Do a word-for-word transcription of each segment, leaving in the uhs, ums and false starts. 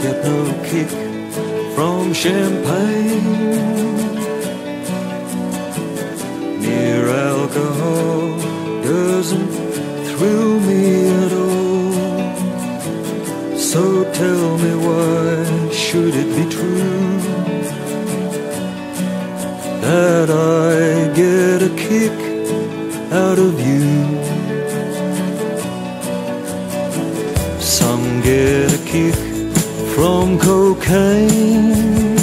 get no kick from champagne. Near alcohol doesn't thrill me at all. So tell me, why should it be true that I get a kick out of you? Some get a kick from cocaine.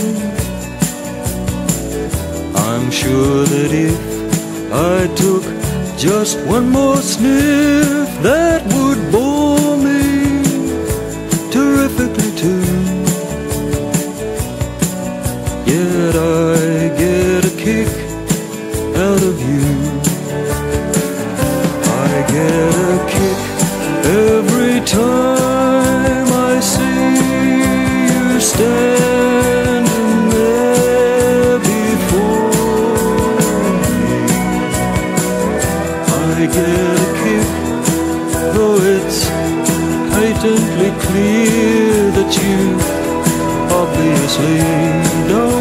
I'm sure that if I took just one more sniff, that would bore me terrifically too. Yet I get a kick out of you. I get a kick every time I see you standing there before me. I get a kick, though it's patently clear that you obviously don't